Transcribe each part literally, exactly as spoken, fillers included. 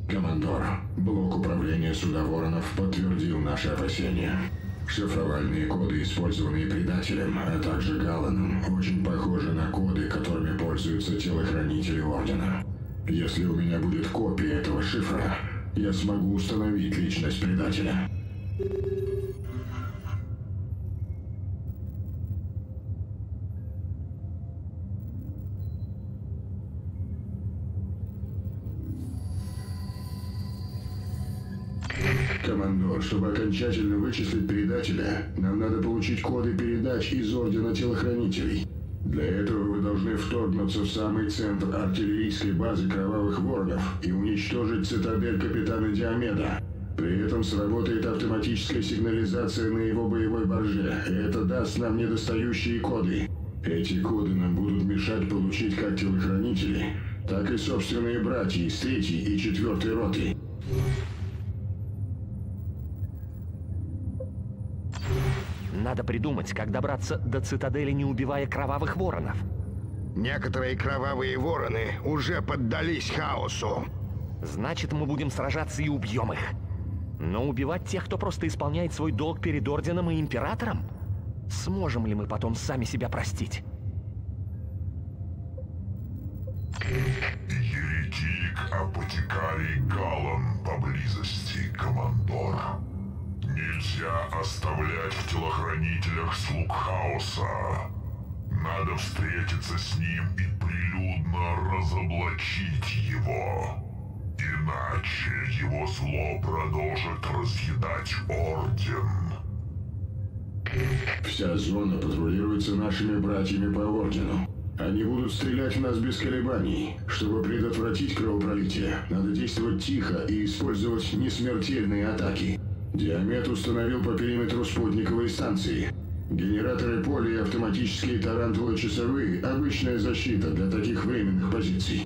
Командор, блок управления суда Воронов подтвердил наши опасения. Шифровальные коды, использованные предателем, а также Галланом, очень похожи на коды, которыми пользуются телохранители Ордена. Если у меня будет копия этого шифра, я смогу установить личность предателя. Командор, чтобы окончательно вычислить предателя, нам надо получить коды передач из Ордена Телохранителей. Для этого вы должны вторгнуться в самый центр артиллерийской базы Кровавых Воронов и уничтожить цитадель капитана Диомеда. При этом сработает автоматическая сигнализация на его боевой барже, и это даст нам недостающие коды. Эти коды нам будут мешать получить как телохранители, так и собственные братья из третьей и четвертой роты. Надо придумать, как добраться до цитадели, не убивая Кровавых Воронов. Некоторые Кровавые Вороны уже поддались хаосу. Значит, мы будем сражаться и убьем их. Но убивать тех, кто просто исполняет свой долг перед Орденом и Императором? Сможем ли мы потом сами себя простить? Еретик Апотекарий Галлан поблизости, командор. Нельзя оставлять в телохранителях слуг хаоса. Надо встретиться с ним и прилюдно разоблачить его. Иначе его зло продолжит разъедать Орден. Вся зона патрулируется нашими братьями по Ордену. Они будут стрелять в нас без колебаний. Чтобы предотвратить кровопролитие, надо действовать тихо и использовать несмертельные атаки. Диомед установил по периметру спутниковой станции. Генераторы поля и автоматические тарантулы часовые – обычная защита для таких временных позиций.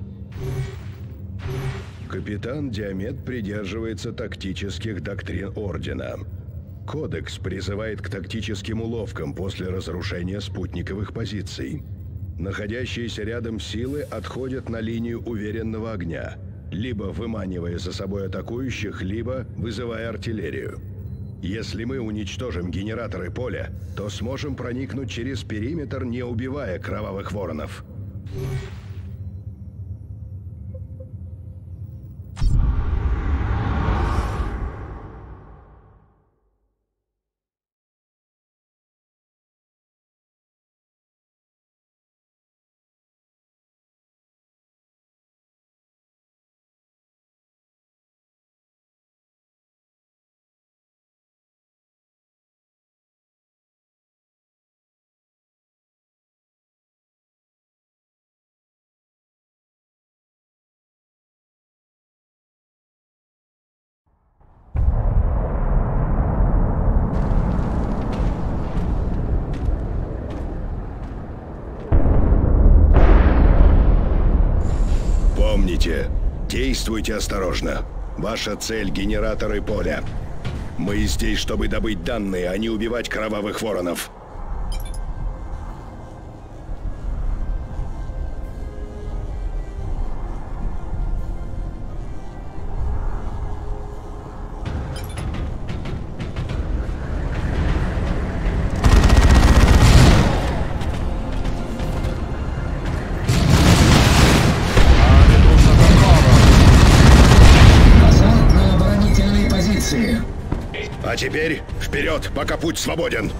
Капитан Диомед придерживается тактических доктрин Ордена. Кодекс призывает к тактическим уловкам после разрушения спутниковых позиций. Находящиеся рядом силы отходят на линию уверенного огня, либо выманивая за собой атакующих, либо вызывая артиллерию. Если мы уничтожим генераторы поля, то сможем проникнуть через периметр, не убивая Кровавых Воронов. Помните, действуйте осторожно. Ваша цель — генераторы поля. Мы здесь, чтобы добыть данные, а не убивать Кровавых Воронов. А теперь вперед, пока путь свободен!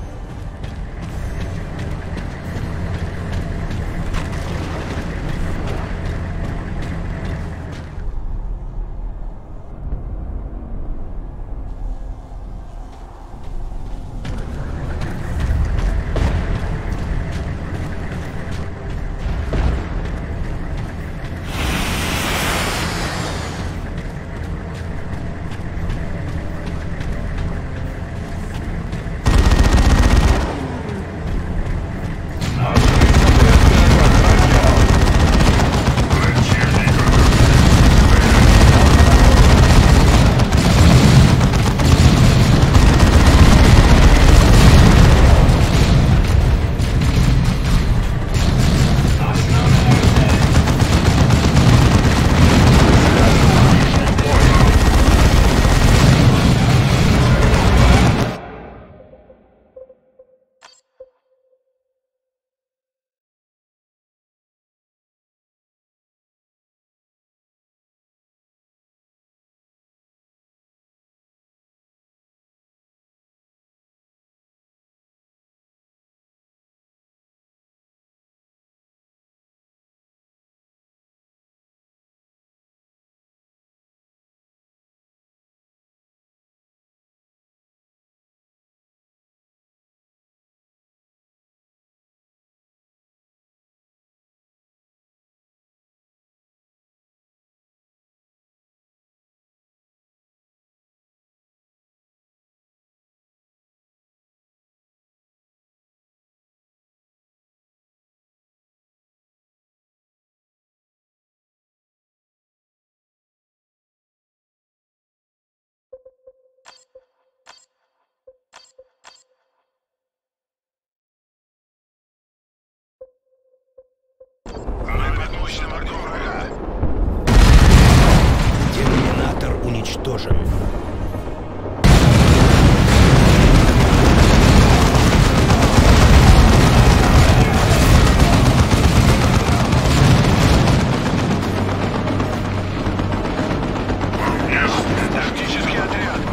мощным огнем врага. Терминатор уничтожен. Тактический отряд.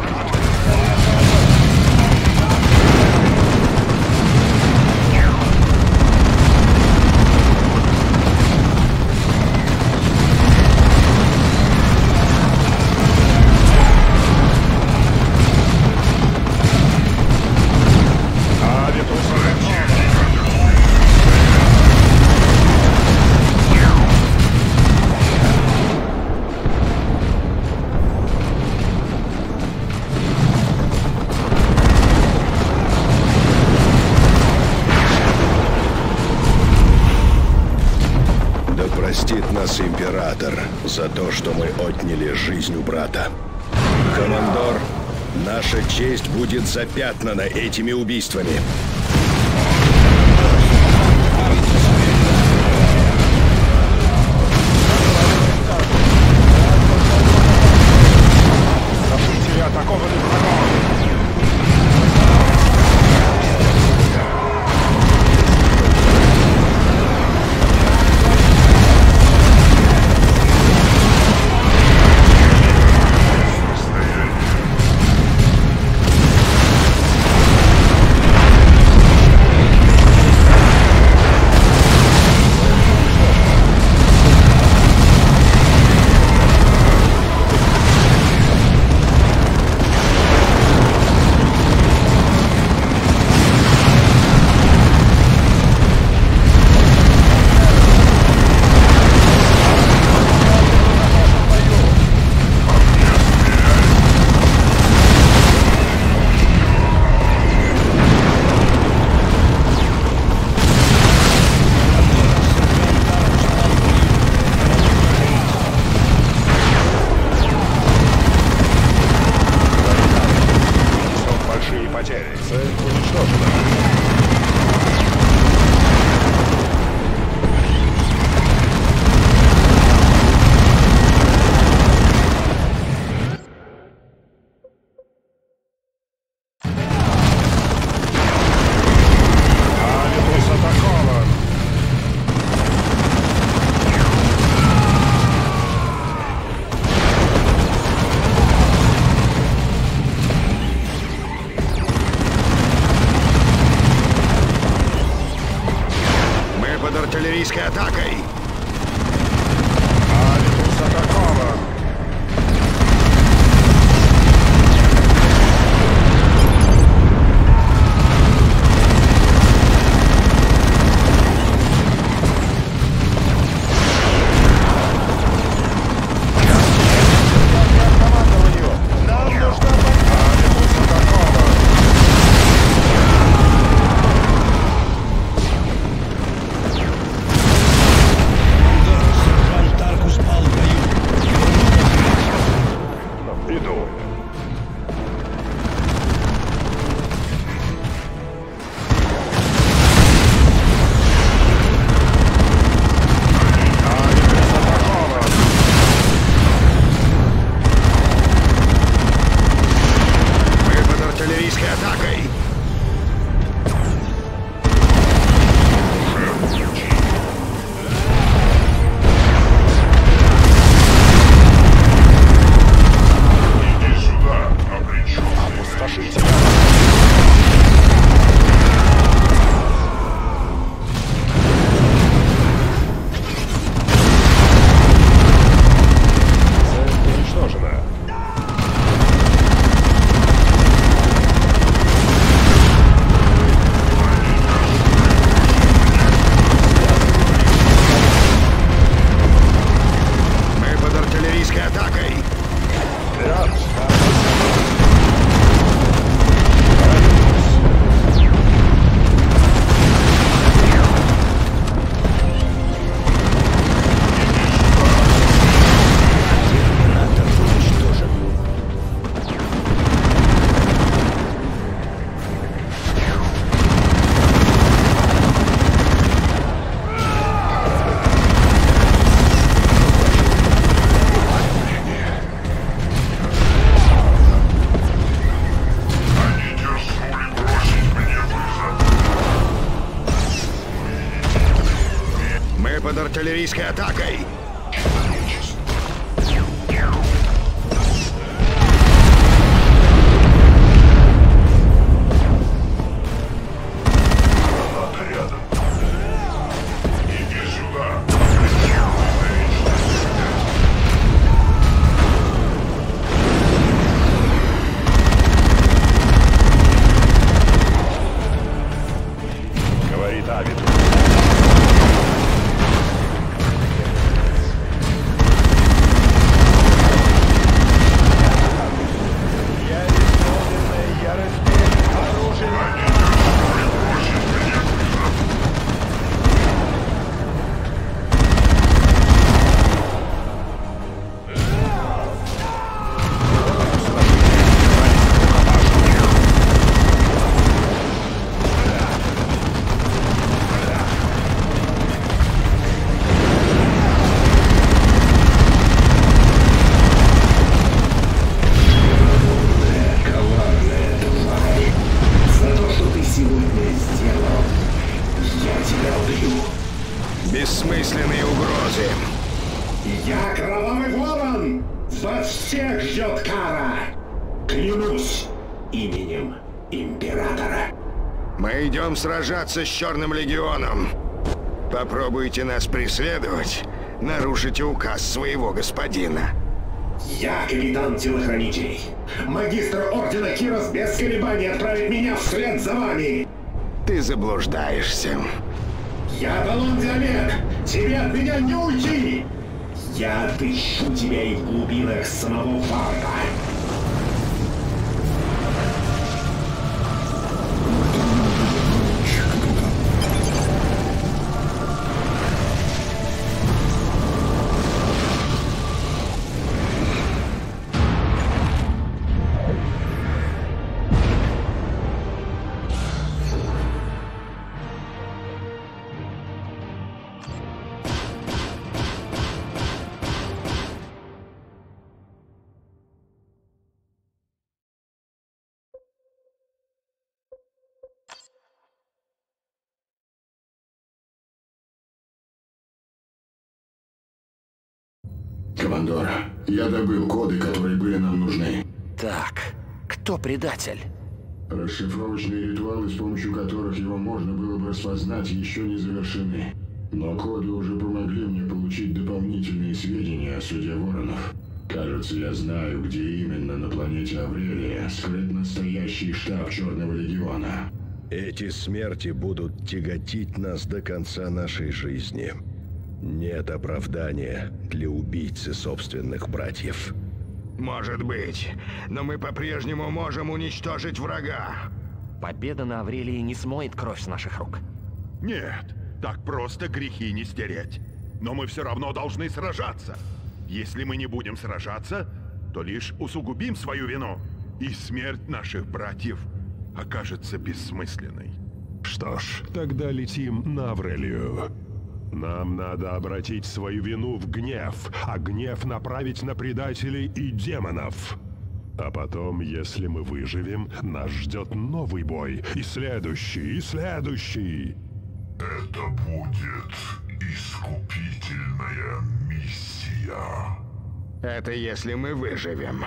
Да простит нас Император за то, что мы отняли жизнь у брата. Командор, наша честь будет запятнана этими убийствами. События атакованы врагом. артиллерийской атакой! Бессмысленные угрозы. Я Кровавый Ворон! Вас всех ждет кара! Клянусь именем Императора. Мы идем сражаться с Черным Легионом. Попробуйте нас преследовать, нарушите указ своего господина. Я капитан телохранителей. Магистр Ордена Кирос без колебаний отправит меня вслед за вами. Ты заблуждаешься. Я Талон Диамет! Тебе от меня не уйти! Я отыщу тебя и в глубинах самого Варпа. Командор, я добыл коды, которые были нам нужны. Так, кто предатель? Расшифровочные ритуалы, с помощью которых его можно было бы распознать, еще не завершены. Но коды уже помогли мне получить дополнительные сведения о суде Воронов. Кажется, я знаю, где именно на планете Аврелия скрыт настоящий штаб Черного Легиона. Эти смерти будут тяготить нас до конца нашей жизни. Нет оправдания для убийцы собственных братьев. Может быть, но мы по-прежнему можем уничтожить врага. Победа на Аврелии не смоет кровь с наших рук. Нет, так просто грехи не стереть. Но мы все равно должны сражаться. Если мы не будем сражаться, то лишь усугубим свою вину. И смерть наших братьев окажется бессмысленной. Что ж, тогда летим на Аврелию. Нам надо обратить свою вину в гнев, а гнев направить на предателей и демонов. А потом, если мы выживем, нас ждет новый бой, и следующий, и следующий. Это будет искупительная миссия. Это если мы выживем.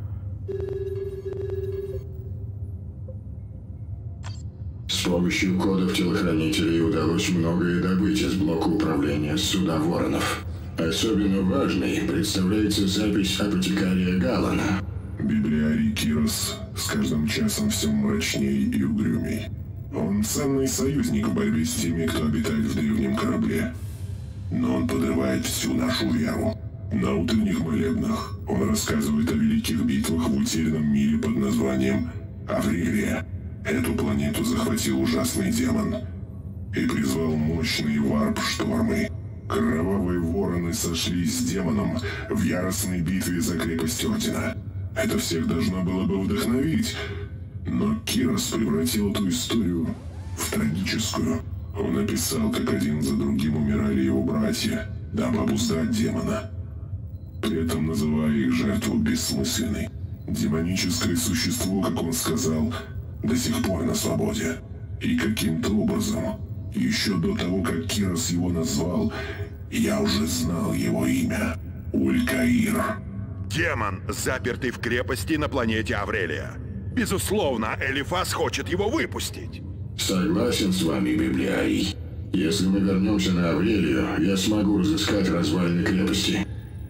С помощью кодов телохранителей удалось многое добыть из блока управления суда Воронов. Особенно важной представляется запись апотекария Галлана. Библиарий Кирос с каждым часом все мрачней и угрюмей. Он ценный союзник в борьбе с теми, кто обитает в древнем корабле. Но он подрывает всю нашу веру. На утренних молебнах он рассказывает о великих битвах в утерянном мире под названием Аврелия. Эту планету захватил ужасный демон и призвал мощные варп-штормы. Кровавые вороны сошлись с демоном в яростной битве за крепость Ордена. Это всех должно было бы вдохновить, но Кирос превратил эту историю в трагическую. Он описал, как один за другим умирали его братья, дабы обуздать демона, при этом называя их жертву бессмысленной. Демоническое существо, как он сказал, до сих пор на свободе. И каким-то образом, еще до того, как Кирос его назвал, Я уже знал его имя. Улькаир. Демон, запертый в крепости на планете Аврелия. Безусловно, Элифас хочет его выпустить. Согласен с вами, библиарий. Если мы вернемся на Аврелию, я смогу разыскать развалины крепости.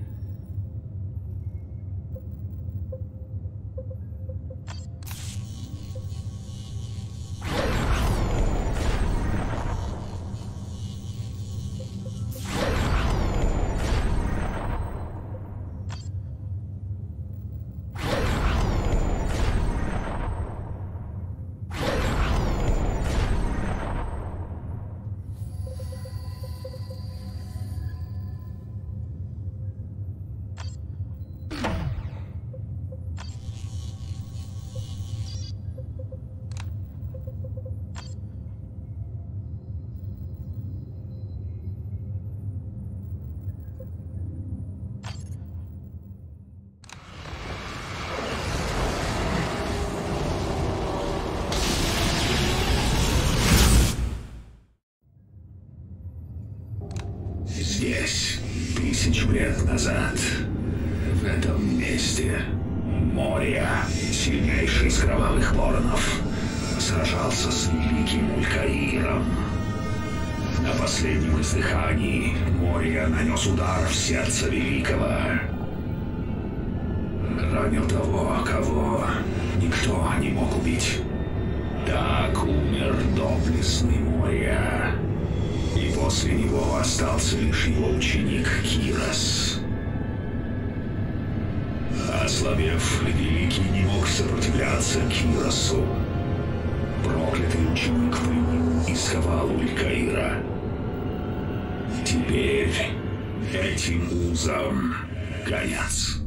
Здесь, тысячу лет назад, в этом месте, Мория, сильнейший из кровавых воронов, сражался с великим Улькаиром. На последнем издыхании Мория нанес удар в сердце великого. Ранил того, кого никто не мог убить. Так умер доблестный Мория. И после него остался лишь его ученик Кирос. Ослабев, Великий не мог сопротивляться Киросу. Проклятый ученик пленил и сковал Улькаира. Теперь этим узам конец.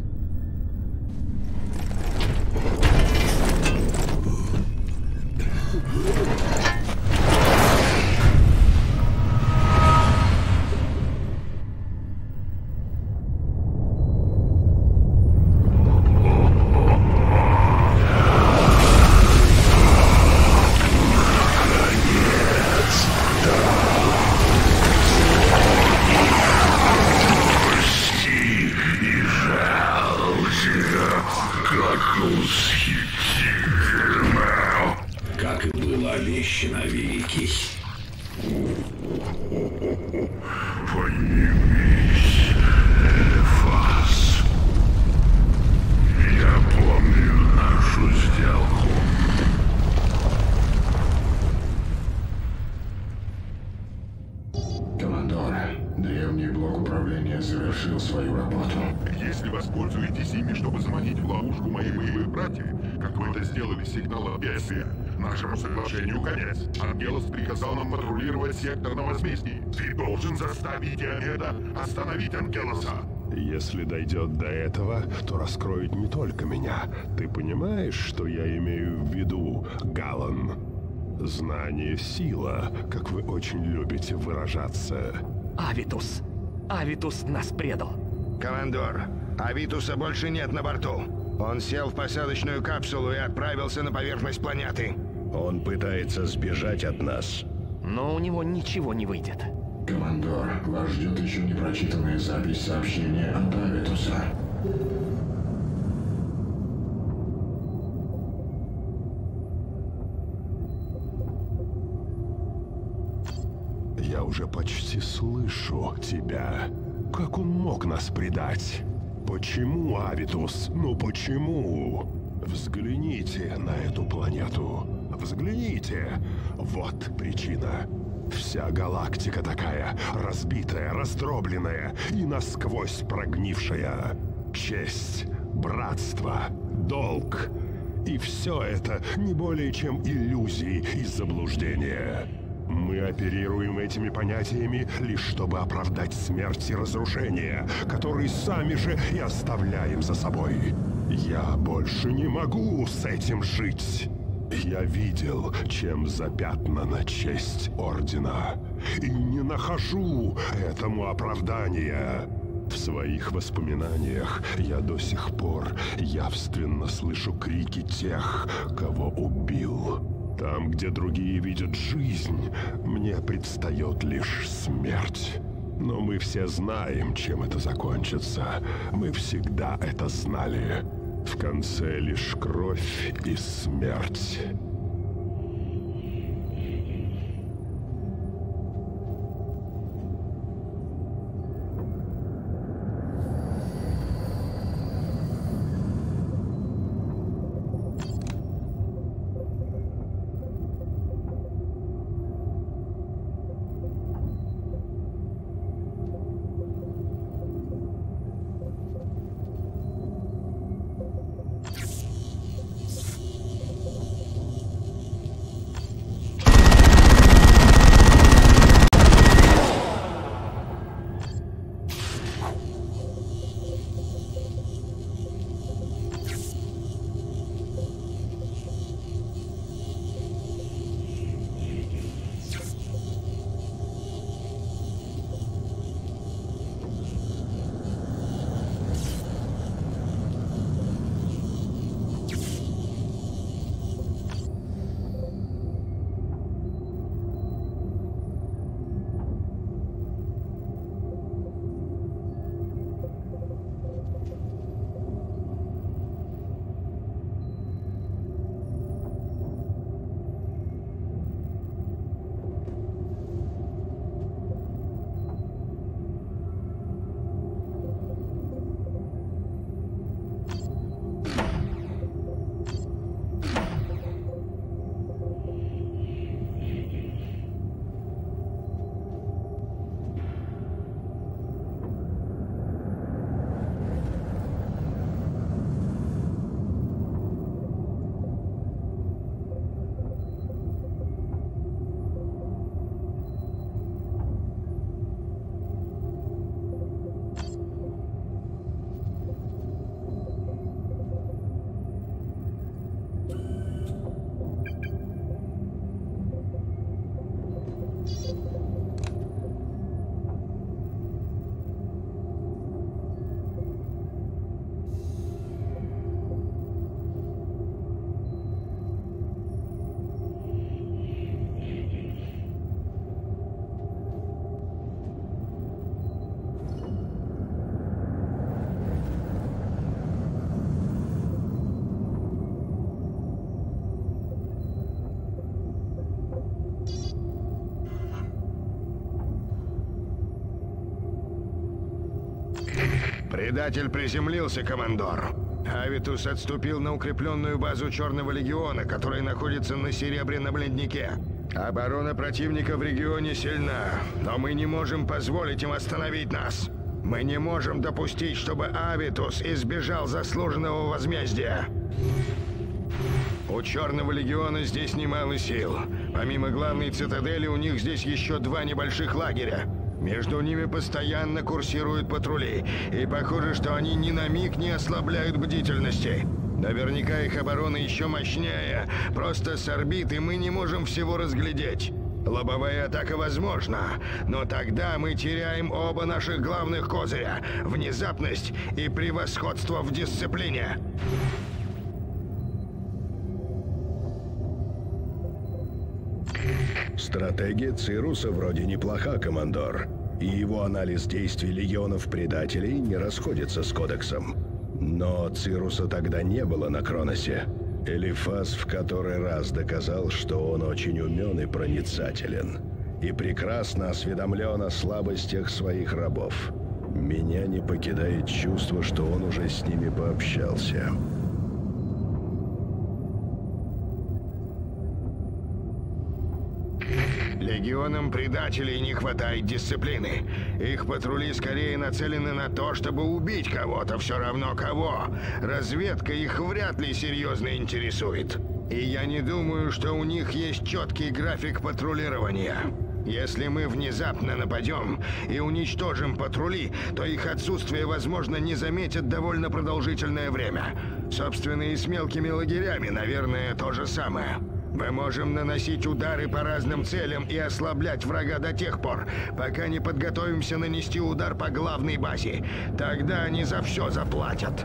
Как и было обещано, Великий. Поднимись, Элифас. Я помню нашу сделку. Командор, древний блок управления завершил свою работу. Если воспользуетесь ими, чтобы заманить в ловушку моих боевых братьев, как вы это сделали с сигналом бедствия, нашему соглашению конец. Ангелос приказал нам патрулировать сектор на возмездии. Ты должен заставить Диомеда остановить Ангелоса. Если дойдет до этого, то раскроют не только меня. Ты понимаешь, что я имею в виду, Галан? Знание — сила, как вы очень любите выражаться. Авитус! Авитус нас предал! Командор, Авитуса больше нет на борту. Он сел в посадочную капсулу и отправился на поверхность планеты. Он пытается сбежать от нас. Но у него ничего не выйдет. Командор, вас ждет еще непрочитанная запись сообщения от Авитуса. Я уже почти слышу тебя. Как он мог нас предать? Почему, Авитус? Ну почему? Взгляните на эту планету. Взгляните. Вот причина. Вся галактика такая, разбитая, раздробленная и насквозь прогнившая. Честь, братство, долг. И все это не более чем иллюзии и заблуждения. Мы оперируем этими понятиями лишь чтобы оправдать смерть и разрушение, которые сами же и оставляем за собой. Я больше не могу с этим жить. Я видел, чем запятнана честь Ордена, и не нахожу этому оправдания. В своих воспоминаниях я до сих пор явственно слышу крики тех, кого убил. Там, где другие видят жизнь, мне предстает лишь смерть. Но мы все знаем, чем это закончится. Мы всегда это знали. В конце лишь кровь и смерть. Предатель приземлился, командор. Авитус отступил на укрепленную базу Черного Легиона, которая находится на Серебряном леднике. Оборона противника в регионе сильна, но мы не можем позволить им остановить нас. Мы не можем допустить, чтобы Авитус избежал заслуженного возмездия. У Черного Легиона здесь немало сил. Помимо главной цитадели, у них здесь еще два небольших лагеря. Между ними постоянно курсируют патрули, и похоже, что они ни на миг не ослабляют бдительности. Наверняка их оборона еще мощнее. Просто с орбиты мы не можем всего разглядеть. Лобовая атака возможна, но тогда мы теряем оба наших главных козыря – внезапность и превосходство в дисциплине. Стратегия Цируса вроде неплоха, командор. И его анализ действий легионов-предателей не расходится с Кодексом. Но Цируса тогда не было на Кроносе. Элифас в который раз доказал, что он очень умен и проницателен. И прекрасно осведомлен о слабостях своих рабов. Меня не покидает чувство, что он уже с ними пообщался. Легионам предателей не хватает дисциплины. Их патрули скорее нацелены на то, чтобы убить кого-то, все равно кого. Разведка их вряд ли серьезно интересует. И я не думаю, что у них есть четкий график патрулирования. Если мы внезапно нападем и уничтожим патрули, то их отсутствие, возможно, не заметят довольно продолжительное время. Собственно, и с мелкими лагерями, наверное, то же самое. Мы можем наносить удары по разным целям и ослаблять врага до тех пор, пока не подготовимся нанести удар по главной базе. Тогда они за все заплатят.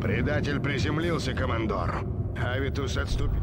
Предатель приземлился, командор. Авитус отступил.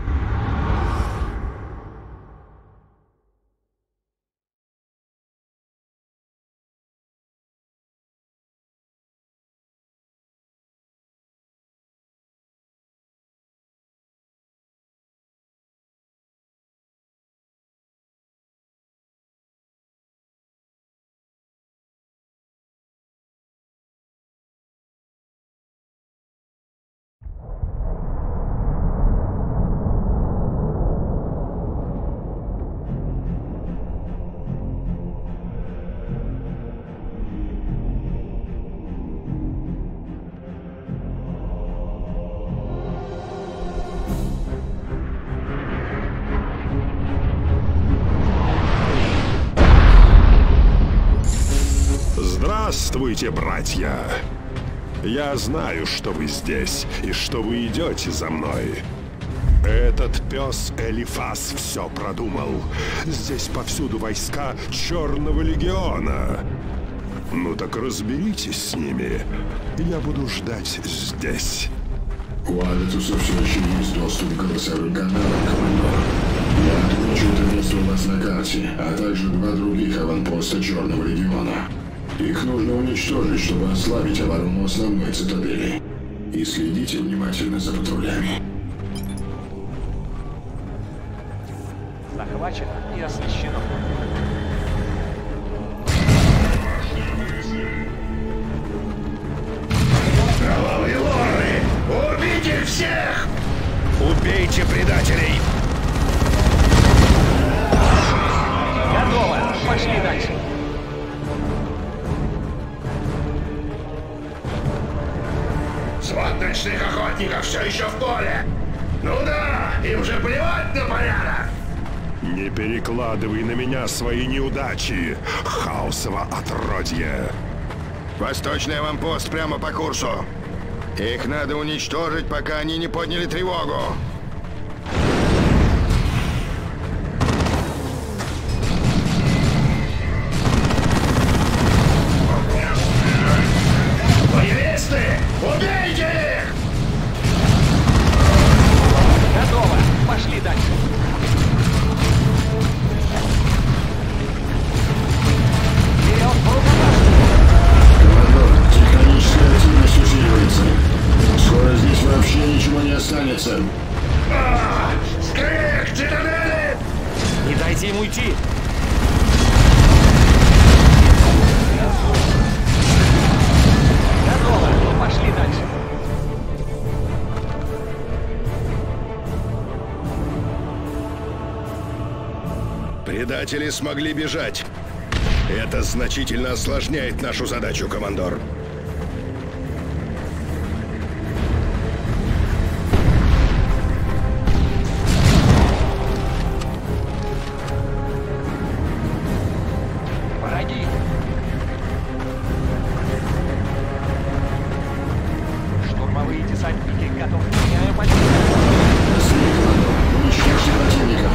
Здравствуйте, братья! Я знаю, что вы здесь и что вы идете за мной. Этот пес Элифас все продумал. Здесь повсюду войска Черного Легиона. Ну так разберитесь с ними. Я буду ждать здесь. У Авитуса все еще есть доступ к голосовым каналам, командор. Я отмечу это место у вас на карте, а также два других аванпоста Черного Легиона. Их нужно уничтожить, чтобы ослабить оборону основной цитадели. И следите внимательно за патрулями. Захвачено и освещено. Кровавые воры! Убейте всех! Убейте предателей! Готово! Пошли дальше. Свод ночных охотников все еще в поле! Ну да, им же плевать на порядок! Не перекладывай на меня свои неудачи, хаосово отродье! Восточный аванпост прямо по курсу. Их надо уничтожить, пока они не подняли тревогу. Воевисты! Убейте их! Готово! Пошли дальше. Вперед, по Командор, техническая активность усиливается. Скоро здесь вообще ничего не останется. А, Скрик, цитадели! Не дайте им уйти! Готово! Пошли дальше. Предатели смогли бежать. Это значительно осложняет нашу задачу, командор. Враги! Штурмовые десантники готовы к меняю позицию. Быстрее, командор. Уничтожьте противника.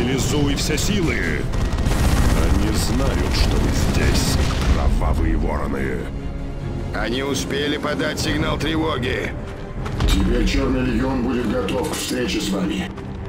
Мобилизуй все силы! Они знают, что вы здесь, кровавые вороны. Они успели подать сигнал тревоги. Теперь Черный Легион будет готов к встрече с вами.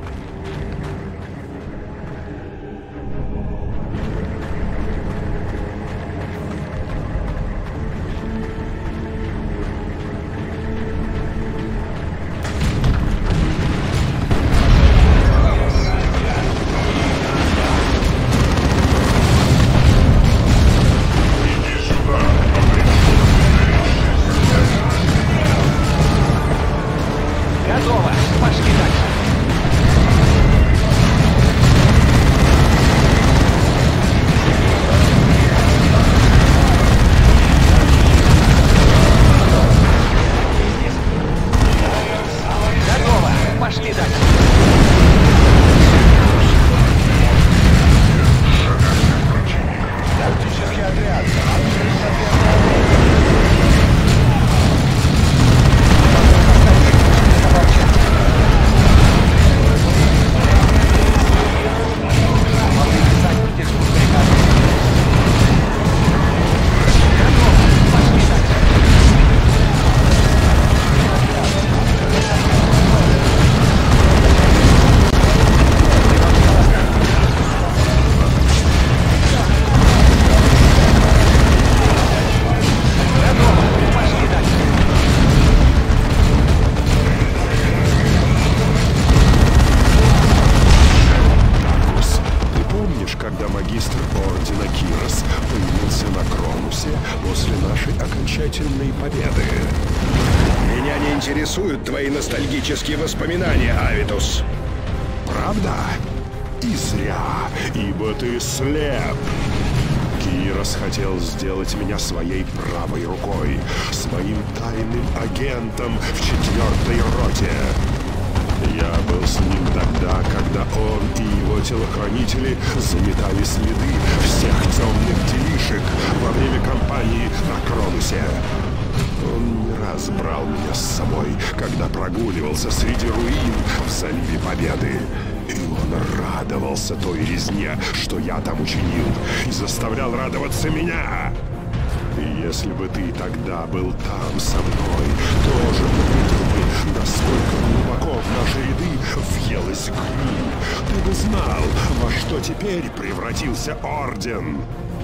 Твои ностальгические воспоминания, Авитус. Правда? И зря, ибо ты слеп. Кирос хотел сделать меня своей правой рукой, своим тайным агентом в четвертой роте. Я был с ним тогда, когда он и его телохранители заметали следы всех темных делишек во время кампании на Кронусе. Он не раз брал меня с собой, когда прогуливался среди руин в заливе Победы. И он радовался той резне, что я там учинил, и заставлял радоваться меня. И если бы ты тогда был там со мной, тоже увидел бы, насколько глубоко в наши ряды въелась гниль. Ты бы знал, во что теперь превратился Орден.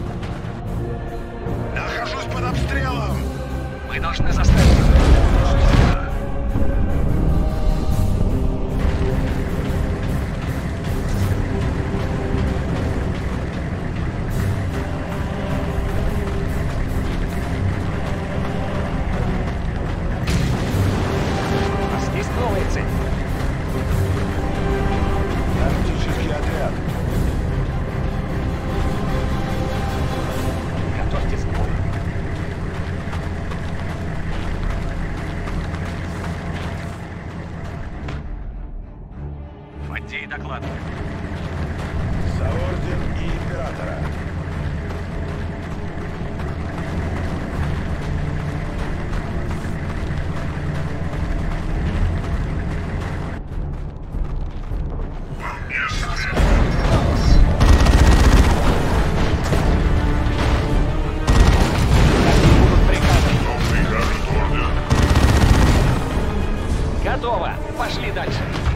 Нахожусь под обстрелом! Мы должны заставить их. У нас есть новая цель. Тактический отряд. Готовьтесь к бою. Фаддей докладывает. За Орден и Императора. Готово! Пошли дальше!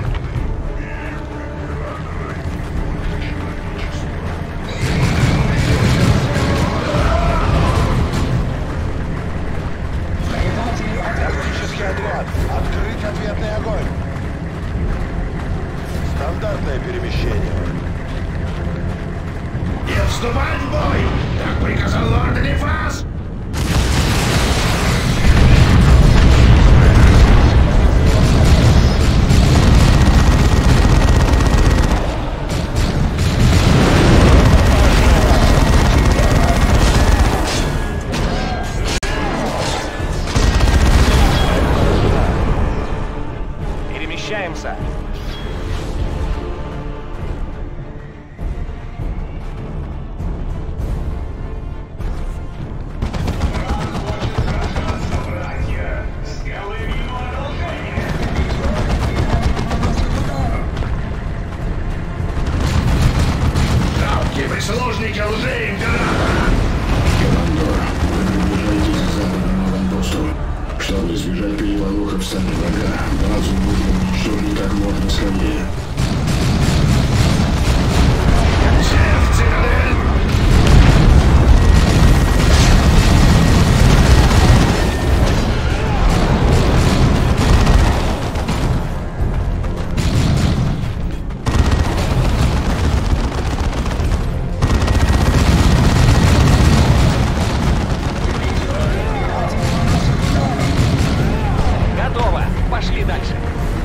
Тактический отряд. Открыть ответный огонь. Стандартное перемещение. Не вступать в бой! Так приказал лорд Элифас! Перемещаемся! Служники лжеимператора! Командор, вы приближаетесь к западному аванпосту. Чтобы избежать переполоха в стане врага, базу нужно уничтожить как можно скорее. Все в цитадель! Пошли дальше.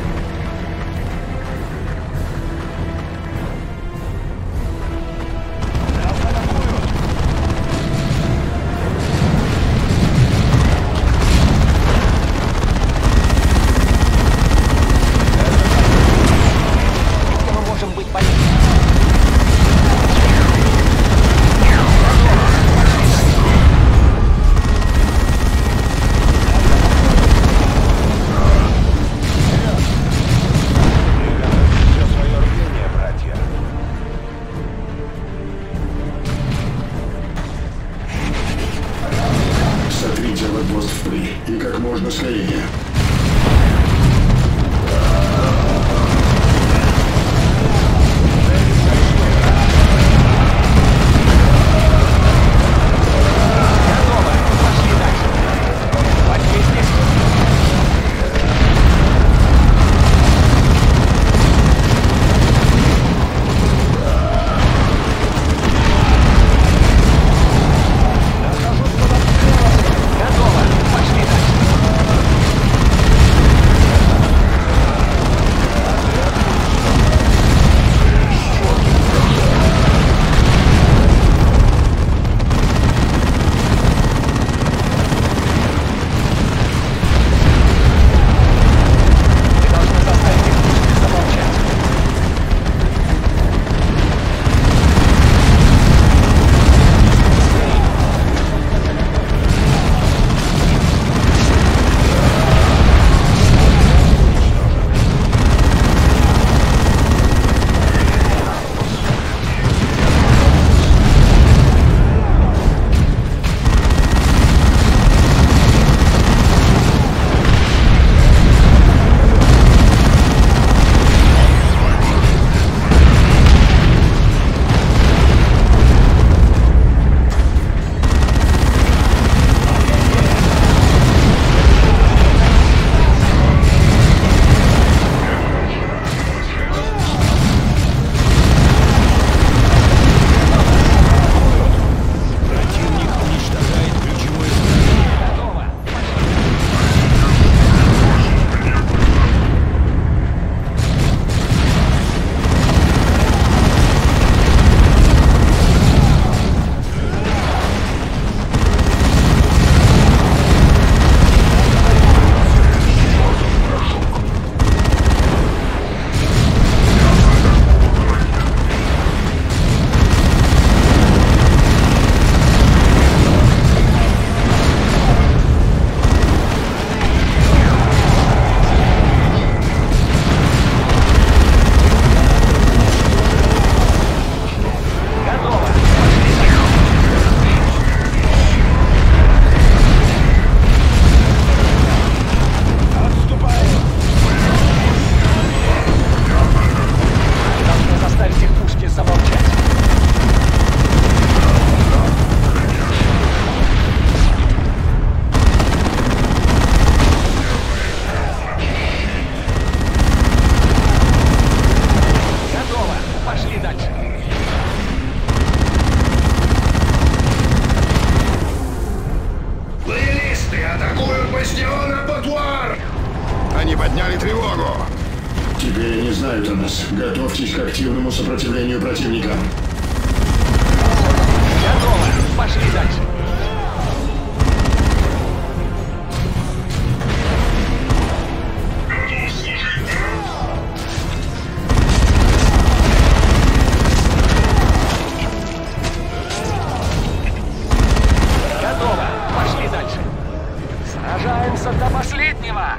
Где мы можем быть полезны? Сотрите аванпост в пыль и как можно скорее. Они подняли тревогу! Теперь они знают о нас. Готовьтесь к активному сопротивлению противника. Готово! Пошли дальше! Готово! Пошли дальше! Сражаемся до последнего!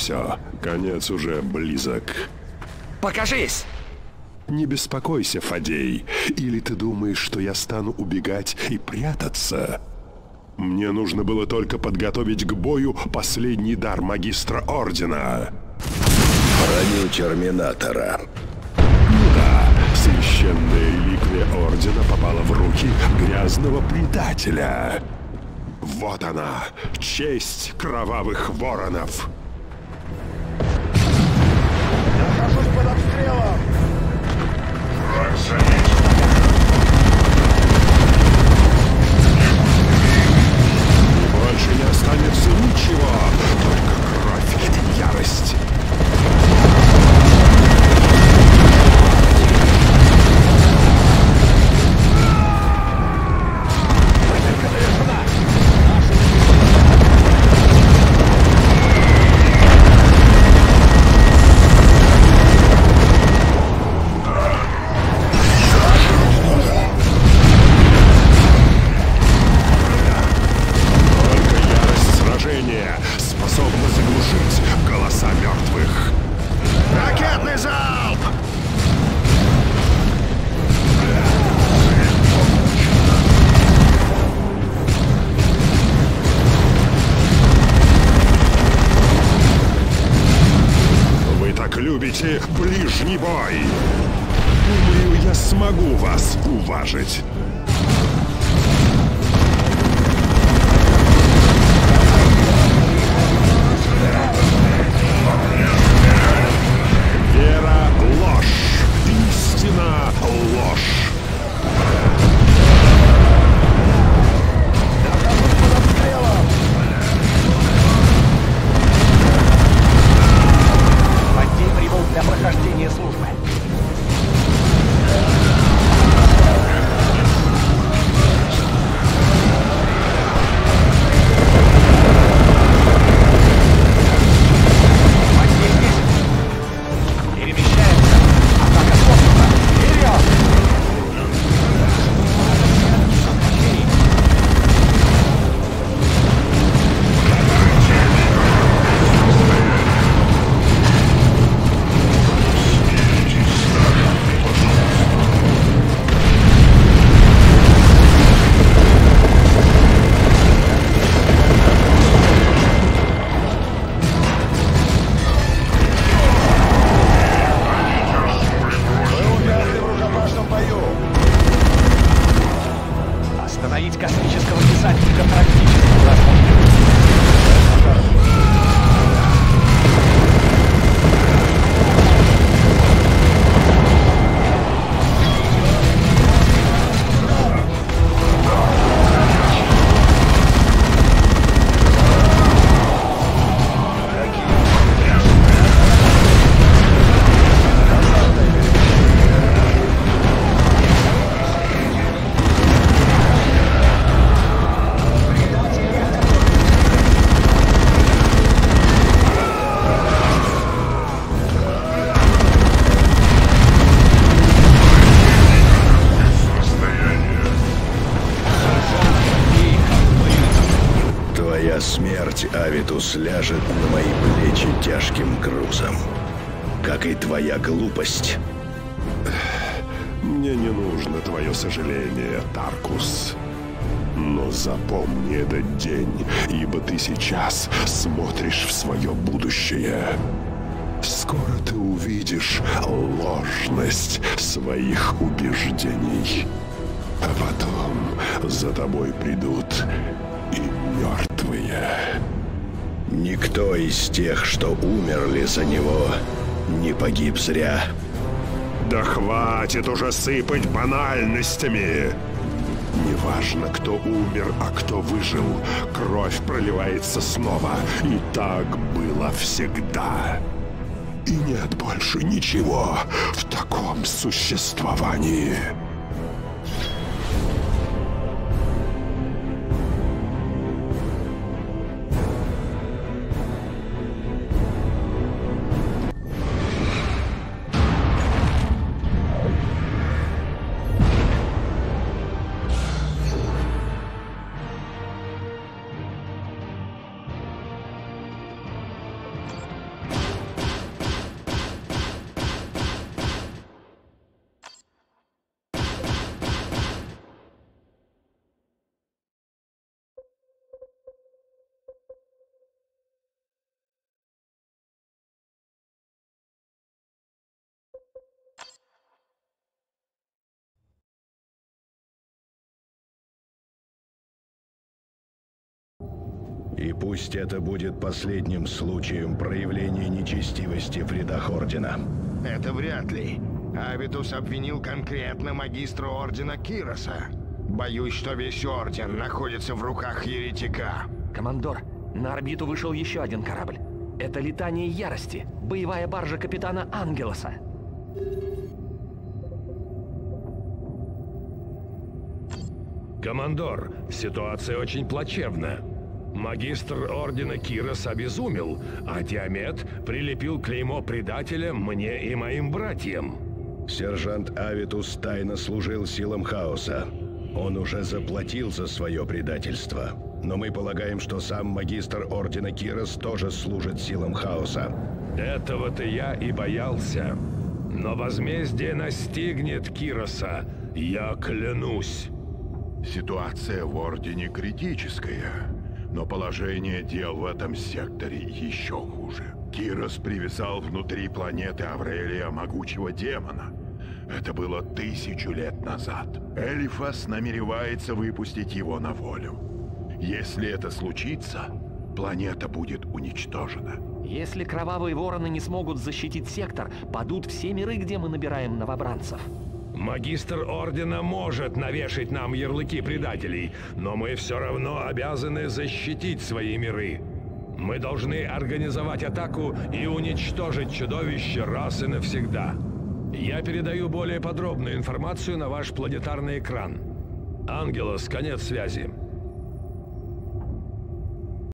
все, конец уже близок. Покажись! Не беспокойся, Фадей. Или ты думаешь, что я стану убегать и прятаться? Мне нужно было только подготовить к бою последний дар магистра Ордена. Броню Терминатора. Ну да, священная реликвия Ордена попала в руки грязного предателя. Вот она, честь кровавых воронов. Нахожусь под обстрелом! Больше не останется ничего, только кровь и ярость. Способна заглушить голоса мертвых. Ракетный залп! Вы так любите ближний бой. Думаю, я смогу вас уважить. Вера — ложь. Истина — ложь. Фадей прибыл для прохождения службы. Остановить космического десантника практически невозможно. Смерть, Авитус, ляжет на мои плечи тяжким грузом. Как и твоя глупость. Мне не нужно твое сожаление, Таркус. Но запомни этот день, ибо ты сейчас смотришь в свое будущее. Скоро ты увидишь ложность своих убеждений. А потом за тобой придут и мертвые. Никто из тех, что умерли за него, не погиб зря. Да хватит уже сыпать банальностями! Неважно, кто умер, а кто выжил, кровь проливается снова, и так было всегда. И нет больше ничего в таком существовании. И пусть это будет последним случаем проявления нечестивости в рядах Ордена. Это вряд ли. Авитус обвинил конкретно магистра Ордена Кироса. Боюсь, что весь Орден находится в руках еретика. Командор, на орбиту вышел еще один корабль. Это Летание Ярости, боевая баржа капитана Ангелоса. Командор, ситуация очень плачевна. Магистр Ордена Кирос обезумел, а Диамет прилепил клеймо предателя мне и моим братьям. Сержант Авитус тайно служил силам хаоса. Он уже заплатил за свое предательство. Но мы полагаем, что сам магистр Ордена Кирос тоже служит силам хаоса. Этого-то я и боялся. Но возмездие настигнет Кироса, я клянусь. Ситуация в Ордене критическая, но положение дел в этом секторе еще хуже. Кирос привязал внутри планеты Аврелия могучего демона. Это было тысячу лет назад. Элифас намеревается выпустить его на волю. Если это случится, планета будет уничтожена. Если кровавые вороны не смогут защитить сектор, падут все миры, где мы набираем новобранцев. Магистр Ордена может навешать нам ярлыки предателей, но мы все равно обязаны защитить свои миры. Мы должны организовать атаку и уничтожить чудовище раз и навсегда. Я передаю более подробную информацию на ваш планетарный экран. Ангелос, конец связи.